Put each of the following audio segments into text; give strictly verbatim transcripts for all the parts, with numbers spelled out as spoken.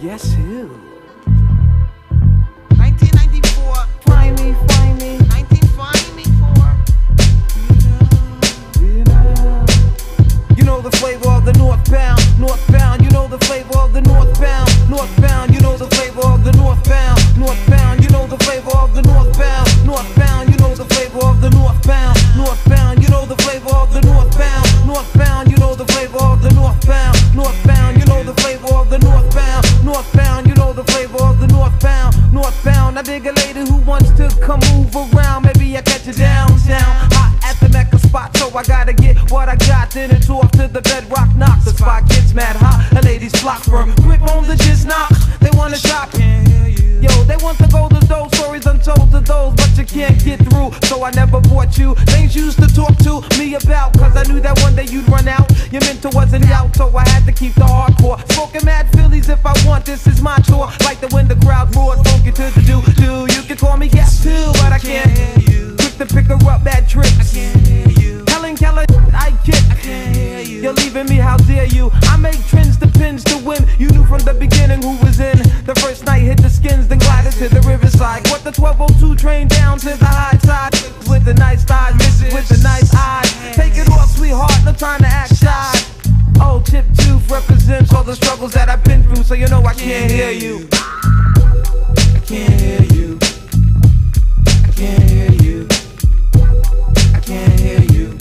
Guess who? nineteen ninety-four. Find me, find me. nineteen find me for. You know, you know the flavor of the northbound, northbound. You know the flavor of the northbound, northbound. You know the flavor of the northbound, northbound. You know the flavor of the northbound, northbound. You know the flavor of the northbound, northbound. You know the flavor of the northbound, northbound. You know the flavor of the northbound, northbound. You know the flavor of the northbound, northbound. You know the flavor of the northbound, northbound. I dig a lady who wants to come move around. Maybe I catch you downtown, hot at the Mecca spot. So I gotta get what I got, then it's off to the bedrock knock. The spot gets mad hot, the ladies flock for grip on the jizz knock. They wanna shop, yo, they want to go to those stories untold to those, but you can't get through. So I never bought you things you used to talk to me about, cause I knew that one day you'd run out. Your mentor wasn't out, so I had to keep the hardcore. Smoking mad Phillies if I want, this is my tour. Like the when the crowd roars, funky to the do do. You can call me guest too, but I can't hear you. Quick to pick her up, bad tricks. I can't hear you. Helen Keller, I kick. I can't hear you. You're leaving me, how dare you? I make trends, the pins to win. You knew from the beginning who was in. The first night hit the skins, then glided to the riverside. What the twelve oh two train down to the high tide. With the nice thighs, misses with the nice eyes. Take it off, sweetheart, no time to act shy. Oh, Tip Tooth represents all the struggles that I've been through, so you know I can't hear you. I can't hear you. I can't hear you. I can't hear you.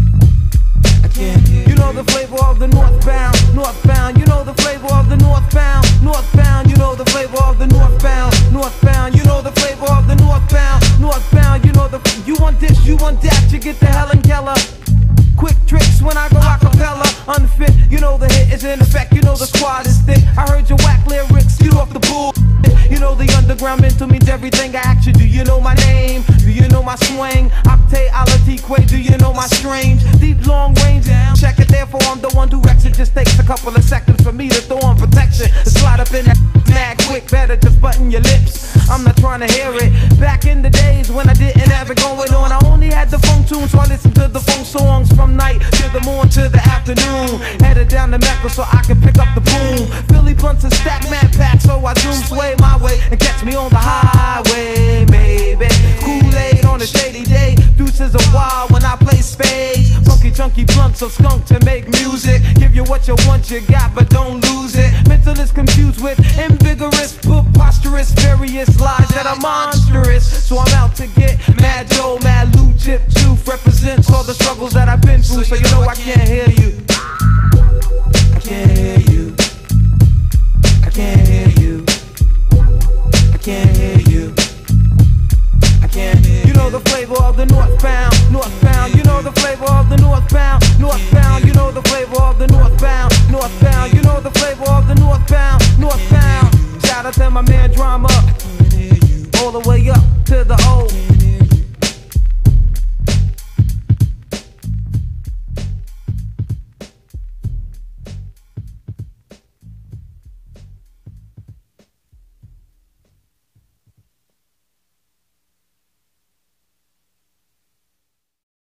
I can't hear you. You know the flavor of the northbound, northbound. You know the flavor of the northbound, northbound. You know the flavor of the northbound, northbound. You know the flavor of the northbound, northbound. You know the, you want this, you want that, you get the Helen Keller. Quick tricks when I go acapella, unfit. You know the hit is in effect, you know the squad is thick. I heard your whack lyrics, get off the bull. You know the underground mental means everything I ask you. Do you know my name? Do you know my swing? Octave, alatique, do you know my strange? Deep, long range, check it, therefore I'm the one who wrecks it. Just takes a couple of seconds for me to throw on protection. To slide up in that mad quick, better just button your lips. I'm not trying to hear it. Back in the days when I didn't have it going on, I only had the phone tune, so I listened to the phone songs from night to the morn to the afternoon. Headed down to Mecca so I can pick up the boom. Philly blunts and stack mad packs, so I zoom sway my way and catch me on the highway, maybe. Kool-Aid on a shady day, deuces are wild when I play spades. Funky chunky blunts of skunk to make music. Give you what you want, you got, but don't lose it. Mental is confused with invigorous, preposterous, various lies that are monstrous. So I'm out to get mad Joe, mad Lou, Chip Tooth represents all the struggles that I've been through. So you know I can't hear you. I can't hear you. I can't hear you. I can't hear you. I can't hear you. You know the flavor of the northbound, northbound. You know the flavor of the northbound, northbound.